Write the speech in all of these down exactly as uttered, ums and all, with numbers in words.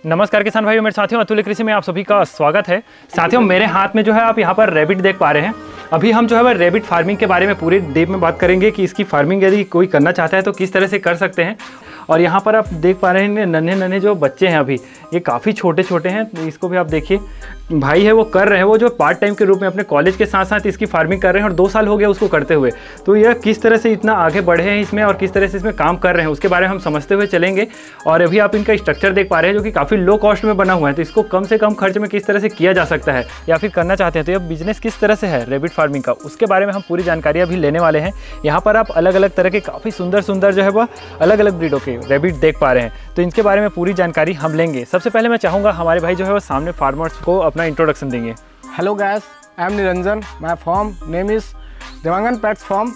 नमस्कार किसान भाइयों, मेरे साथियों अतुल्य कृषि में आप सभी का स्वागत है। साथियों, मेरे हाथ में जो है आप यहाँ पर रैबिट देख पा रहे हैं। अभी हम जो है वह रैबिट फार्मिंग के बारे में पूरे डीप में बात करेंगे कि इसकी फार्मिंग यदि कोई करना चाहता है तो किस तरह से कर सकते हैं। और यहाँ पर आप देख पा रहे हैं नन्हे नन्हे जो बच्चे हैं, अभी ये काफ़ी छोटे छोटे हैं, तो इसको भी आप देखिए। भाई है वो कर रहे हैं, वो जो पार्ट टाइम के रूप में अपने कॉलेज के साथ साथ इसकी फार्मिंग कर रहे हैं और दो साल हो गया उसको करते हुए। तो यह किस तरह से इतना आगे बढ़े हैं इसमें और किस तरह से इसमें काम कर रहे हैं उसके बारे में हम समझते हुए चलेंगे। और अभी आप इनका स्ट्रक्चर देख पा रहे हैं जो कि काफ़ी लो कॉस्ट में बना हुआ है, तो इसको कम से कम खर्च में किस तरह से किया जा सकता है या फिर करना चाहते हैं तो यह बिजनेस किस तरह से है रैबिट फार्मिंग का, उसके बारे में हम पूरी जानकारी अभी लेने वाले हैं। यहाँ पर आप अलग अलग तरह के काफ़ी सुंदर सुंदर जो है वह अलग अलग ब्रीडों के रैबिट देख पा रहे हैं, तो इनके बारे में पूरी जानकारी हम लेंगे। सबसे पहले मैं चाहूँगा हमारे भाई जो है वो सामने फार्मर्स को अपना इंट्रोडक्शन देंगे। Hello guys, I am Niranjan, my farm name is Devangan pets farm.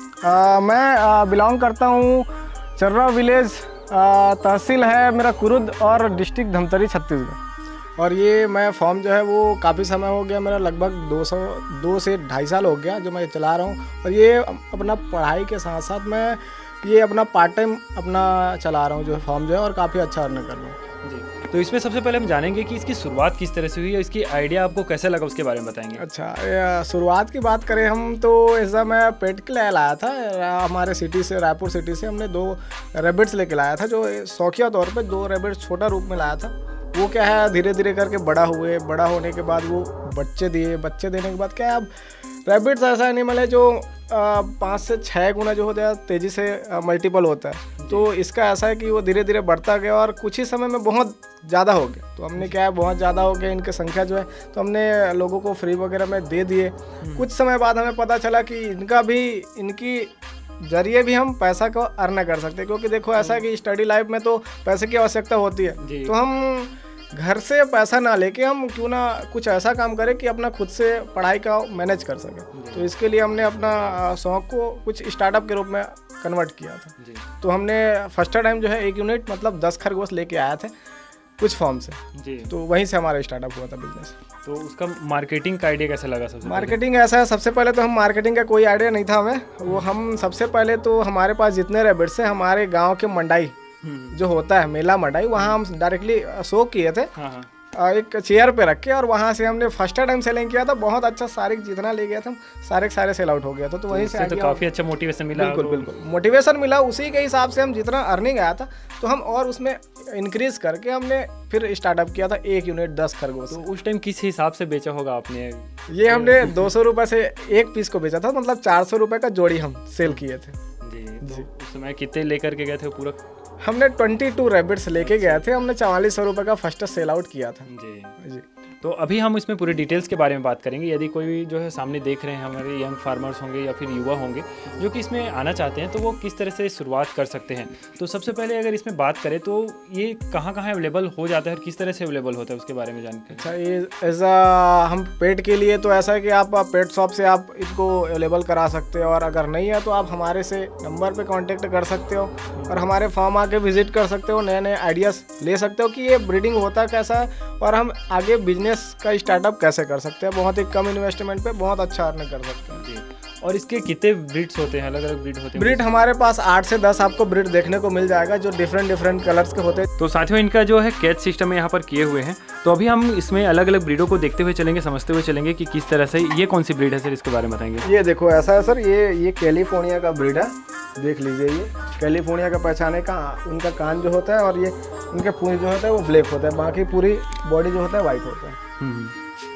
मैं बिलोंग करता हूँ चर्रा विलेज, uh, तहसील है मेरा कुरुद और डिस्ट्रिक्ट धमतरी छत्तीसगढ़। और ये मैं फॉर्म जो है वो काफ़ी समय हो गया, मेरा लगभग दो सौ दो से ढाई साल हो गया जो मैं चला रहा हूँ। और ये अपना पढ़ाई के साथ साथ मैं ये अपना पार्ट टाइम अपना चला रहा हूँ जो फॉर्म जो है, और काफ़ी अच्छा अर्न कर रहा हूँ जी। तो इसमें सबसे पहले हम जानेंगे कि इसकी शुरुआत किस तरह से हुई और इसकी आइडिया आपको कैसे लगा उसके बारे में बताएंगे। अच्छा, शुरुआत की बात करें हम तो ऐसा मैं पेट के लिए लाया था हमारे सिटी से, रायपुर सिटी से हमने दो रैबिट्स लेके लाया था, जो शौकिया तौर पे दो रैबिट्स छोटा रूप में लाया था। वो क्या है धीरे धीरे करके बड़ा हुए, बड़ा होने के बाद वो बच्चे दिए, बच्चे देने के बाद क्या है अब रैबिट्स ऐसा एनिमल है जो पाँच से छः गुना जो होता है तेज़ी से मल्टीपल होता है। तो इसका ऐसा है कि वो धीरे धीरे बढ़ता गया और कुछ ही समय में बहुत ज़्यादा हो गया। तो हमने क्या है बहुत ज़्यादा हो गया इनकी संख्या जो है, तो हमने लोगों को फ्री वगैरह में दे दिए। कुछ समय बाद हमें पता चला कि इनका भी इनकी जरिए भी हम पैसा को अर्न कर सकते हैं, क्योंकि देखो ऐसा है कि स्टडी लाइफ में तो पैसे की आवश्यकता होती है। तो हम घर से पैसा ना लेके हम क्यों ना कुछ ऐसा काम करें कि अपना खुद से पढ़ाई का मैनेज कर सके। तो इसके लिए हमने अपना शौक को कुछ स्टार्टअप के रूप में कन्वर्ट किया था। तो हमने फर्स्ट टाइम जो है एक यूनिट मतलब दस खरगोश लेके आए थे कुछ फॉर्म से जी। तो वहीं से हमारा स्टार्टअप हुआ था बिजनेस। तो उसका मार्केटिंग का आइडिया कैसे लगा? सबसे मार्केटिंग ऐसा है, सबसे पहले तो हम मार्केटिंग का कोई आइडिया नहीं था हमें। वो हम सबसे पहले तो हमारे पास जितने रैबिट्स हैं हमारे गाँव के मंडाई जो होता है मेला मंडाई, वहाँ हम डायरेक्टली शो किए थे। हाँ हाँ। एक चेयर पे रख के, और वहाँ से हमने फर्स्ट टाइम सेलिंग किया था। बहुत अच्छा, सारे जितना ले गया था सारे सारे सेल आउट हो गया था। तो वहीं से तो काफ़ी अच्छा मोटिवेशन मिला। बिल्कुल बिल्कुल मोटिवेशन मिला। उसी के हिसाब से हम जितना अर्निंग आया था तो हम और उसमें इंक्रीज करके हमने फिर स्टार्टअप किया था एक यूनिट दस खरगोश। तो उस टाइम किस हिसाब से बेचा होगा आपने? ये हमने दो सौ रुपये से एक पीस को बेचा था, मतलब चार सौ रुपये का जोड़ी हम सेल किए थे जी। जी। उस समय कितने लेकर के गए थे पूरा? हमने बाईस रैबिट्स लेके गए थे, हमने चवालीस सौ रुपये का फर्स्ट सेल आउट किया था जी जी। तो अभी हम इसमें पूरे डिटेल्स के बारे में बात करेंगे। यदि कोई जो है सामने देख रहे हैं हमारे यंग फार्मर्स होंगे या फिर युवा होंगे जो कि इसमें आना चाहते हैं, तो वो किस तरह से शुरुआत कर सकते हैं। तो सबसे पहले अगर इसमें बात करें तो ये कहाँ कहाँ अवेलेबल हो जाता है और किस तरह से अवेलेबल होता है उसके बारे में जानकारी। अच्छा, ये ऐसा हम पेट के लिए तो ऐसा है कि आप पेट शॉप से आप इसको अवेलेबल करा सकते हो, और अगर नहीं है तो आप हमारे से नंबर पे कांटेक्ट कर सकते हो और हमारे फार्म आके विजिट कर सकते हो, नए नए आइडियाज़ ले सकते हो कि ये ब्रीडिंग होता कैसा है और हम आगे बिजनेस का स्टार्टअप कैसे कर सकते हैं। बहुत ही कम इन्वेस्टमेंट पे बहुत अच्छा अर्न कर सकते हैं जी। और इसके कितने ब्रीड्स होते हैं? अलग अलग ब्रीड होते हैं? ब्रीड हमारे पास आठ से दस आपको ब्रीड देखने को मिल जाएगा जो डिफरेंट डिफरेंट कलर्स के होते हैं। तो साथियों, इनका जो है कैच सिस्टम यहाँ पर किए हुए हैं। तो अभी हम इसमें अलग अलग ब्रीडों को देखते हुए चलेंगे, समझते हुए चलेंगे कि किस तरह से ये कौन सी ब्रीड है सर, इसके बारे में बताएंगे। ये देखो ऐसा है सर, ये ये कैलिफोर्निया का ब्रीड है, देख लीजिए। ये कैलिफोर्निया का पहचाने का उनका कान जो होता है और ये उनके पूंछ जो होता है वो ब्लैक होता है, बाकी पूरी बॉडी जो होता है वाइट होता है।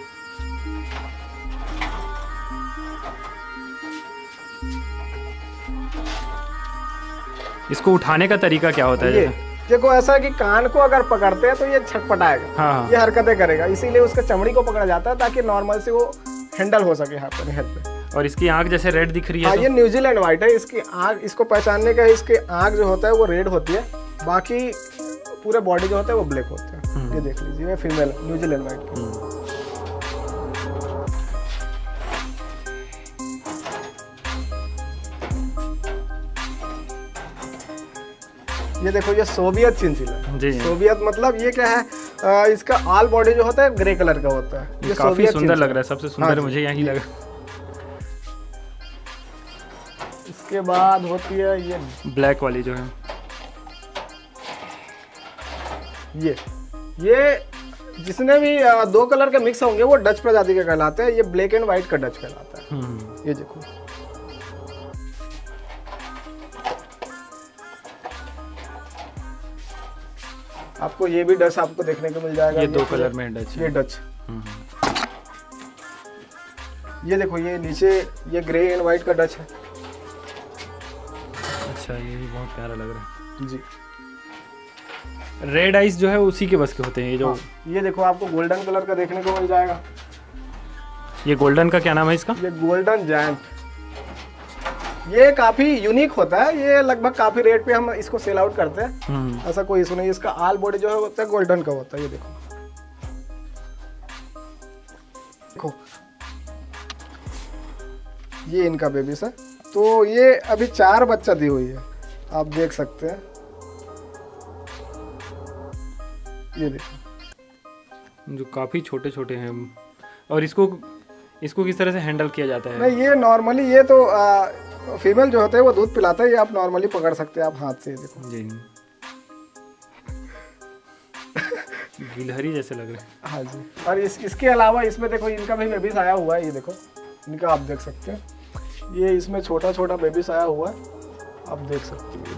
इसको उठाने का तरीका क्या होता है? ये देखो ऐसा है कि कान को अगर पकड़ते हैं तो ये छटपटाएगा। हाँ। ये हरकतें करेगा, इसीलिए उसका चमड़ी को पकड़ा जाता है ताकि नॉर्मल से वो हैंडल हो सके हाथ पे हेड पे। और इसकी आंख जैसे रेड दिख रही है। हाँ, तो? ये न्यूजीलैंड व्हाइट है। इसकी आंख, इसको पहचानने का इसके आंख जो होता है वो रेड होती है, बाकी पूरे बॉडी जो होता है वो ब्लैक होता है। ये देख लीजिए, ये फीमेल न्यूजीलैंड व्हाइट। ये देखो ये सोवियत चिंचिला जी। सोवियत मतलब ये क्या है, आ, इसका ऑल बॉडी जो होता है ग्रे कलर का होता है। ये काफी सुंदर लग रहा है, सबसे सुंदर। हाँ, मुझे यही लगा। इसके बाद होती है ये ब्लैक वाली जो है, ये ये जिसने भी आ, दो कलर के मिक्स होंगे वो डच प्रजाति के कहलाते हैं। ये ब्लैक एंड व्हाइट का डच कहलाता है। ये देखो आपको ये भी डच आपको देखने को मिल जाएगा। ये दो कलर में डच, ये डच। ये देखो ये नीचे ये ग्रे एंड व्हाइट का डच है। अच्छा, ये भी बहुत प्यारा लग रहा है जी। रेड आइस जो है उसी के बस के होते हैं ये जो। हाँ, ये देखो आपको गोल्डन कलर का देखने को मिल जाएगा। ये गोल्डन का क्या नाम है इसका? ये गोल्डन जायंट। ये काफी यूनिक होता है। ये लगभग काफी रेट पे हम इसको सेल आउट करते हैं, ऐसा कोई इशू नहीं। इसका आल बॉडी जो है होता है गोल्डन का होता है। ये देखो देखो ये इनका बेबीस है। तो ये अभी चार बच्चा दी हुई है, आप देख सकते हैं। ये देखो जो काफी छोटे छोटे हैं। और इसको इसको किस तरह से हैंडल किया जाता है? नहीं, ये नॉर्मली ये तो आ, फीमेल जो होता है वो दूध पिलाता है। ये आप नॉर्मली पकड़ सकते हैं आप हाथ से। देखो जी गिलहरी जैसे लग रहे हैं। हाँ जी। और इस इसके अलावा इसमें देखो इनका भी बेबीस आया हुआ है। ये देखो इनका आप देख सकते हैं। ये इसमें छोटा छोटा बेबीस आया हुआ है, आप देख सकते हैं।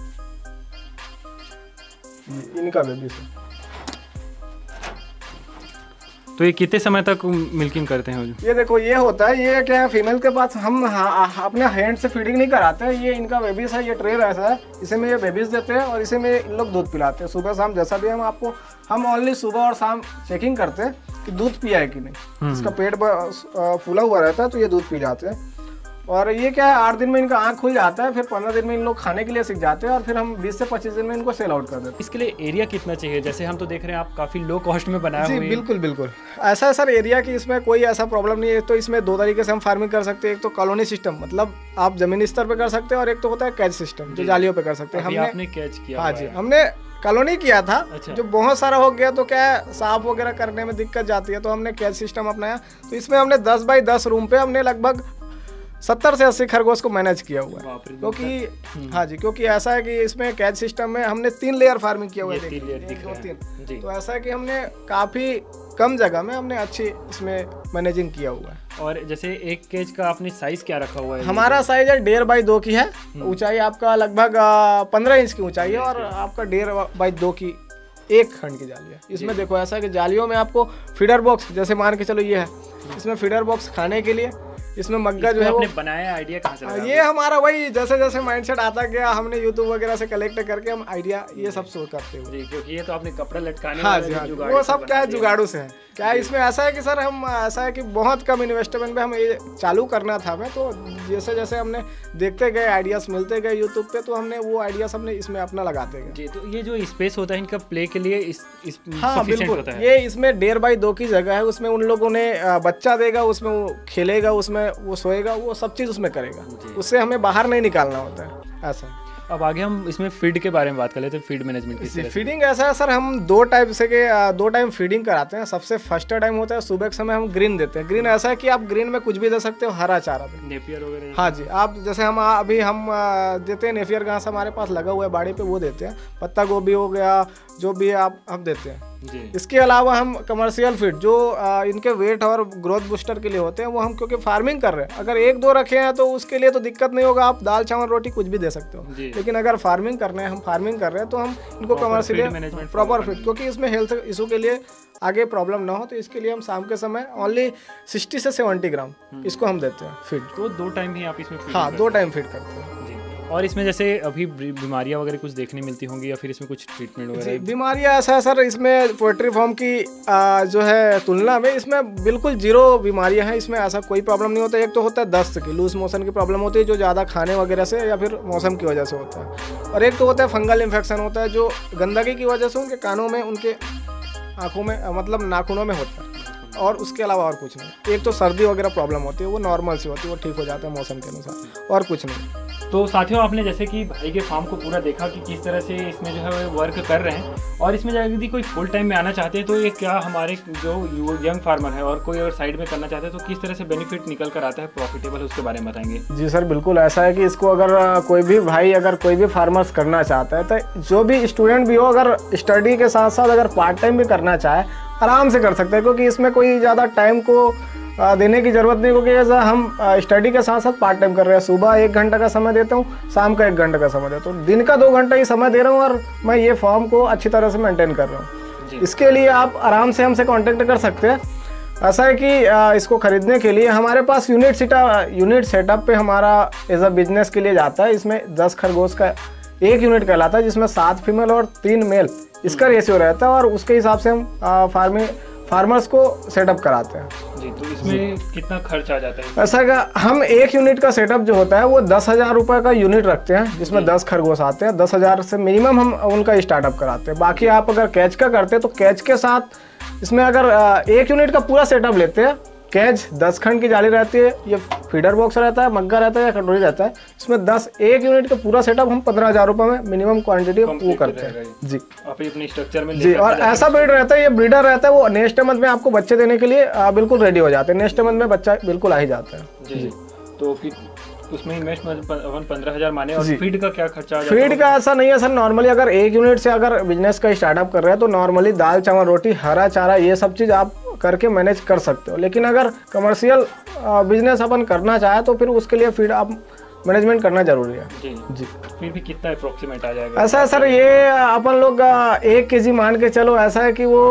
ये इनका बेबीस है। तो ये कितने समय तक मिल्किंग करते हैं? ये देखो ये होता है, ये क्या है फीमेल के पास हम हा, अपने हैंड से फीडिंग नहीं कराते हैं। ये इनका बेबीज है। ये ट्रे ऐसा है, इसे में ये बेबीज देते हैं और इसे में इन लोग दूध पिलाते हैं सुबह शाम। जैसा भी हम आपको हम ओनली सुबह और शाम चेकिंग करते हैं कि दूध पिया है कि नहीं। इसका पेट फूला हुआ रहता है तो ये दूध पी जाते हैं। और ये क्या है, आठ दिन में इनका आँख खुल जाता है, फिर पंद्रह दिन में इन लोग खाने के लिए सीख जाते हैं और फिर हम बीस से पच्चीस दिन में इनको सेल आउट कर देते हैं। इसके लिए एरिया कितना चाहिए? जैसे हम तो देख रहे हैं आप काफ़ी लो कॉस्ट में बनाया हुआ है। जी बिल्कुल बिल्कुल ऐसा है सर एरिया की इसमें कोई ऐसा प्रॉब्लम नहीं है। तो इसमें दो तरीके से हम फार्मिंग कर सकते हैं। एक तो कॉलोनी सिस्टम, मतलब आप जमीनी स्तर पे कर सकते हैं, और एक तो होता है कैच सिस्टम जो जालियों पे कर सकते हैं। हमने आपने कैच किया? हाँ जी, हमने कॉलोनी किया था। अच्छा। जो बहुत सारा हो गया तो क्या है साफ वगैरह करने में दिक्कत जाती है, तो हमने कैच सिस्टम अपनाया। तो इसमें हमने दस बाई दस रूम पे हमने लगभग सत्तर से अस्सी खरगोश को मैनेज किया हुआ है। क्योंकि हाँ जी, क्योंकि ऐसा है कि इसमें कैच सिस्टम में हमने तीन लेयर फार्मिंग किया हुआ है। तीन लेयर दिख दो रहा है। तीन तो ऐसा है कि हमने काफी कम जगह में हमने अच्छी इसमें मैनेजिंग किया हुआ है। और जैसे एक केज का आपने साइज क्या रखा हुआ है? हमारा साइज है डेढ़ बाई दो की है। ऊंचाई आपका लगभग पंद्रह इंच की ऊंचाई है और आपका डेढ़ बाई दो की एक खंड की जाली है। इसमें देखो ऐसा है कि जालियों में आपको फीडर बॉक्स, जैसे मान के चलो ये है, इसमें फीडर बॉक्स खाने के लिए, इसमें मग्गा जो है वो बनाया। आइडिया कहाँ से लगा? ये हमारा वही जैसे जैसे माइंडसेट आता गया हमने यूट्यूब वगैरह से कलेक्ट करके हम आइडिया ये सब शो करते हुए। जी, क्योंकि ये तो आपने कपड़ा लटकाने हाँ जी, हाँ जी, वो सब क्या है जुगाड़ू से है। क्या है इसमें ऐसा है कि सर हम ऐसा है कि बहुत कम इन्वेस्टमेंट में हम ये चालू करना था हमें। तो जैसे जैसे हमने देखते गए आइडियाज मिलते गए यूट्यूब पे, तो हमने वो आइडियाज हमने इसमें अपना लगाते गए। जी, तो ये जो स्पेस होता है इनका प्ले के लिए इस, इस हाँ बिल्कुल, ये इसमें डेढ़ बाई दो की जगह है। उसमें उन लोगों ने बच्चा देगा, उसमें वो खेलेगा, उसमें वो सोएगा, वो सब चीज़ उसमें करेगा। उससे हमें बाहर नहीं निकालना होता है ऐसा। अब आगे हम इसमें फीड के बारे में बात कर लेते हैं। फीड मैनेजमेंट की फीडिंग ऐसा है सर, हम दो टाइप से के दो टाइम फीडिंग कराते हैं। सबसे फर्स्ट टाइम होता है सुबह के समय हम ग्रीन देते हैं। ग्रीन ऐसा है कि आप ग्रीन में कुछ भी दे सकते हो, हरा चारा भी, नेपियर वगैरह। हाँ जी, आप जैसे हम अभी हम देते हैं नेपियर घास हमारे पास लगा हुआ है बाड़ी पे, वो देते हैं। पत्ता गोभी हो गया, जो भी आप हम देते हैं जी। इसके अलावा हम कमर्शियल फीड जो आ, इनके वेट और ग्रोथ बूस्टर के लिए होते हैं, वो हम क्योंकि फार्मिंग कर रहे हैं, अगर एक दो रखे हैं तो उसके लिए तो दिक्कत नहीं होगा, आप दाल चावल रोटी कुछ भी दे सकते हो। लेकिन अगर फार्मिंग करना है, हम फार्मिंग कर रहे हैं, तो हम इनको कमर्शियल प्रॉपर फीड, क्योंकि इसमें हेल्थ इशू के लिए आगे प्रॉब्लम ना हो, तो इसके लिए हम शाम के समय ओनली सिक्सटी से सेवेंटी ग्राम इसको हम देते हैं फीड। तो दो टाइम ही आप इसमें? हाँ, दो टाइम फीड करते हैं। और इसमें जैसे अभी बीमारियां वगैरह कुछ देखने मिलती होंगी या फिर इसमें कुछ ट्रीटमेंट वगैरह? बीमारियां ऐसा है सर, इसमें पोल्ट्री फार्म की आ, जो है तुलना में इसमें बिल्कुल जीरो बीमारियां हैं। इसमें ऐसा कोई प्रॉब्लम नहीं होता। एक तो होता है दस्त की, लूज मोशन की प्रॉब्लम होती है जो ज़्यादा खाने वगैरह से या फिर मौसम की वजह से होता है। और एक तो होता है फंगल इन्फेक्शन होता है जो गंदगी की वजह से उनके कानों में, उनके आँखों में, मतलब नाखूनों में होता है। और उसके अलावा और कुछ नहीं। एक तो सर्दी वगैरह प्रॉब्लम होती है, वो नॉर्मल सी होती है, वो ठीक हो जाता है मौसम के अनुसार, और कुछ नहीं। तो साथियों आपने जैसे कि भाई के फार्म को पूरा देखा कि किस तरह से इसमें जो है वो वर्क कर रहे हैं, और इसमें यदि कोई फुल टाइम में आना चाहते हैं तो ये क्या हमारे जो यंग फार्मर है और कोई अगर साइड में करना चाहते हैं तो किस तरह से बेनिफिट निकल कर आता है प्रॉफिटेबल, उसके बारे में बताएंगे। जी सर बिल्कुल ऐसा है कि इसको अगर कोई भी भाई अगर कोई भी फार्मर्स करना चाहता है तो जो भी स्टूडेंट भी हो अगर स्टडी के साथ साथ अगर पार्ट टाइम भी करना चाहे आराम से कर सकते हैं, क्योंकि इसमें कोई ज़्यादा टाइम को देने की ज़रूरत नहीं, क्योंकि ऐसा हम स्टडी के साथ साथ पार्ट टाइम कर रहे हैं। सुबह एक घंटा का समय देता हूँ, शाम का एक घंटा का समय देता हूँ, दिन का दो घंटा ही समय दे रहा हूँ और मैं ये फॉर्म को अच्छी तरह से मेंटेन कर रहा हूँ। इसके लिए आप आराम से हमसे कांटेक्ट कर सकते हैं। ऐसा है कि इसको ख़रीदने के लिए हमारे पास यूनिट सेटअप यूनिट सेटअप पे हमारा एज अ बिजनेस के लिए जाता है। इसमें दस खरगोश का एक यूनिट कहलाता है, जिसमें सात फीमेल और तीन मेल इसका रेशियो रहता है, और उसके हिसाब से हम फार्मिंग फार्मर्स को सेटअप कराते हैं। जी, तो इसमें कितना खर्च आ जाता है? ऐसा है हम एक यूनिट का सेटअप जो होता है वो दस हज़ार रुपये का यूनिट रखते हैं, जिसमें दस खरगोश आते हैं। दस हज़ार से मिनिमम हम उनका स्टार्टअप कराते हैं। बाकी आप अगर कैच का करते हैं तो कैच के साथ इसमें अगर एक यूनिट का पूरा सेटअप लेते हैं, कैच दस खंड की जाली रहती है, ये फीडर बॉक्स रहता है, मग्गा रहता है या कटोरी रहता है, इसमें दस एक यूनिट का पूरा सेटअप हम पंद्रह हज़ार रुपये में मिनिमम क्वांटिटी वो करते हैं। जी आप अपने स्ट्रक्चर में जी, और ऐसा ब्रीड रहता है, ये ब्रीडर रहता है, वो नेक्स्ट मंथ में आपको बच्चे देने के लिए बिल्कुल रेडी हो जाते हैं। नेक्स्ट मंथ में बच्चा बिल्कुल आ ही जाता है। जी, तो फिर उसमें इन्वेस्टमेंट पंद्रह हजार माने, और फीड का क्या खर्चा आ जाता है? फीड का ऐसा नहीं है सर, नॉर्मली अगर एक यूनिट से अगर बिजनेस का स्टार्टअप कर रहे हैं तो नॉर्मली दाल चावल रोटी हरा चारा ये सब चीज़ आप करके मैनेज कर सकते हो। लेकिन अगर कमर्शियल बिजनेस अपन करना चाहे तो फिर उसके लिए फीड आप मैनेजमेंट करना जरूरी है। जी जी, फिर भी कितना अप्रोक्सीमेट आ जाएगा? ऐसा है सर, ये अपन लोग एक के जी मान के चलो। ऐसा है कि वो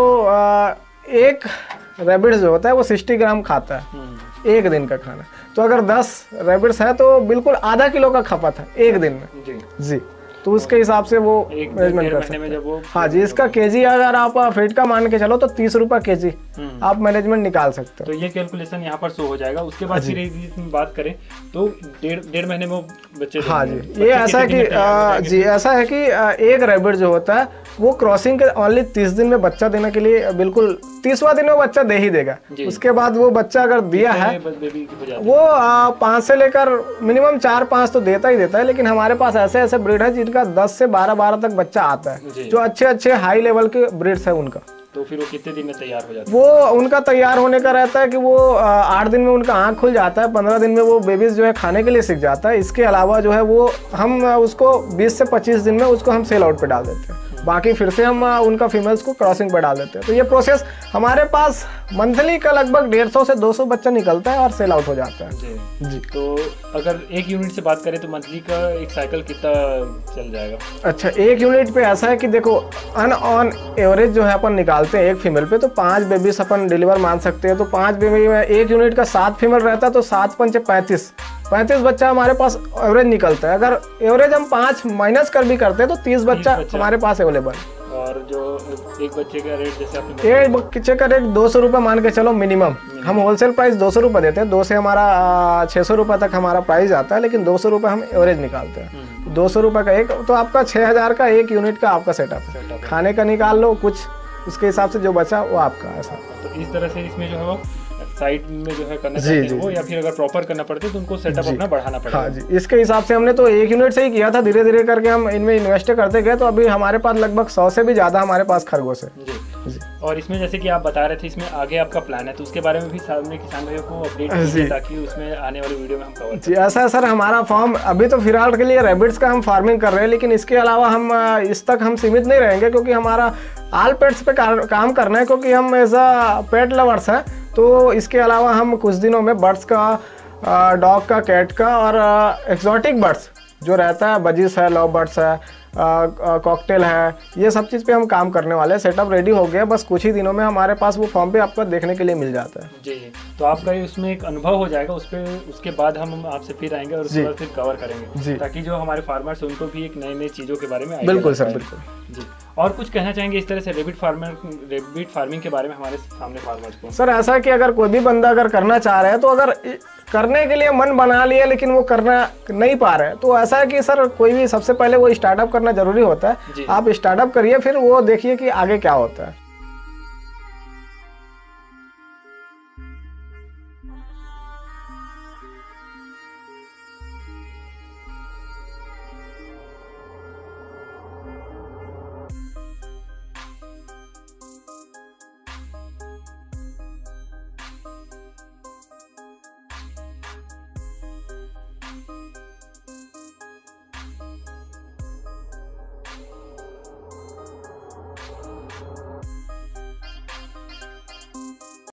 एक रैबिट जो होता है वो सिक्सटी ग्राम खाता है एक दिन का खाना, तो अगर दस रैबिट्स है तो बिल्कुल आधा किलो का खपत है एक दिन में। जी जी, तो उसके हिसाब से वो मैनेजमेंट कर सकते हैं। हाँ जी, इसका केजी अगर आप फीड का मान के चलो तो तीस रुपये के जी आप मैनेजमेंट निकाल सकते हो। तो ये कैलकुलेशन यहाँ पर शो हो जाएगा। उसके बाद फिर बात करें तो डेढ़ डेढ़ महीने में बच्चे। हाँ जी, ये ऐसा है कि जी ऐसा है कि एक रैबिट जो होता है वो क्रॉसिंग के ओनली तीस दिन में बच्चा देने के लिए बिल्कुल तीसवा दिन में बच्चा दे ही देगा। उसके बाद वो बच्चा अगर दिया है वो पाँच से लेकर मिनिमम चार पाँच तो देता ही देता है। लेकिन हमारे पास ऐसे ऐसे ब्रीड है जिनका दस से बारह बारह तक बच्चा आता है, जो अच्छे अच्छे हाई लेवल के ब्रीड्स है उनका। तो फिर वो कितने दिन में तैयार हो जाता है? वो उनका तैयार होने का रहता है कि वो आठ दिन में उनका आँख खुल जाता है, पंद्रह दिन में वो बेबीज जो है खाने के लिए सीख जाता है। इसके अलावा जो है वो हम उसको बीस से पच्चीस दिन में उसको हम सेल आउट पे डाल देते हैं। बाकी फिर से हम उनका फीमेल्स को क्रॉसिंग पर डाल देते हैं। तो ये प्रोसेस हमारे पास मंथली का लगभग डेढ़ सौ से दो सौ बच्चा निकलता है और सेल आउट हो जाता है। जी जी, तो अगर एक यूनिट से बात करें तो मंथली का एक साइकिल कितना चल जाएगा? अच्छा, एक यूनिट पे ऐसा है कि देखो अन ऑन एवरेज जो है अपन निकालते हैं एक फीमेल पे तो पाँच बेबीज अपन डिलीवर मान सकते हैं। तो पाँच बेबी में एक यूनिट का सात फीमेल रहता है तो सात पंचे पैंतीस पैंतीस बच्चा हमारे पास एवरेज निकलता है। अगर एवरेज हम पाँच माइनस कर भी करते हैं तो तीस बच्चा हमारे पास अवेलेबल। और जो एक बच्चे का रेट जैसे आपने एक बच्चे का रेट दो सौ रुपये मान के चलो मिनिमम। हम होलसेल प्राइस दो सौ रुपये देते हैं, दो से हमारा छः सौ रुपये तक हमारा प्राइस आता है, लेकिन दो सौ रुपये हम एवरेज निकालते हैं। दो सौ रुपये का एक तो आपका छः हज़ार का एक यूनिट का आपका सेटअप है। खाने का निकाल लो कुछ, उसके हिसाब से जो बचा वो आपका। ऐसा तो इस तरह से इसमें जो है वो साइड में जो है करना चाहते हैं वो, या फिर अगर प्रॉपर करना पड़ता है तो उनको सेटअप अपना बढ़ाना पड़ेगा। हाँ जी, इसके हिसाब से हमने तो एक यूनिट से ही किया था, धीरे धीरे करके हम इनमें इन्वेस्ट करते गए। तो अभी हमारे पास लगभग सौ से भी ज़्यादा हमारे पास खरगोश है। जी जी, और इसमें जैसे कि आप बता रहे थे इसमें आगे आपका प्लान है, तो उसके बारे में भी सामने किसान भाइयों को अपडेट कीजिए ताकि उसमें आने वाली वीडियो में हम कवर। जी ऐसा है सर, हमारा फार्म अभी तो फिलहाल के लिए रैबिट्स का हम फार्मिंग कर रहे हैं, लेकिन इसके अलावा हम इस तक हम सीमित नहीं रहेंगे, क्योंकि हमारा ऑल पेट्स पे काम करना है, क्योंकि हम एज अ पेट लवर्स हैं। तो इसके अलावा हम कुछ दिनों में बर्ड्स का, डॉग का, कैट का और एक्सोटिक बर्ड्स जो रहता है, बजीस है, लव बर्ड्स है, कॉकटेल है, ये सब चीज़ पे हम काम करने वाले हैं। सेटअप रेडी हो गया, बस कुछ ही दिनों में हमारे पास वो फॉर्म पे आपको देखने के लिए मिल जाता है। जी, तो आपका उसमें एक अनुभव हो जाएगा उस पर, उसके बाद हम आपसे फिर आएंगे और उसके बाद फिर कवर करेंगे, ताकि जो हमारे फार्मर्स उनको भी एक नई नई चीज़ों के बारे में। बिल्कुल सर, बिल्कुल जी। और कुछ कहना चाहेंगे इस तरह से रेबिट फार्मर रेबिट फार्मिंग के बारे में हमारे सामने फार्मर्स को? सर ऐसा है कि अगर कोई भी बंदा अगर करना चाह रहा है तो अगर करने के लिए मन बना लिया लेकिन वो करना नहीं पा रहे हैं, तो ऐसा है कि सर कोई भी सबसे पहले वो स्टार्टअप करना जरूरी होता है। आप स्टार्टअप करिए, फिर वो देखिए कि आगे क्या होता है।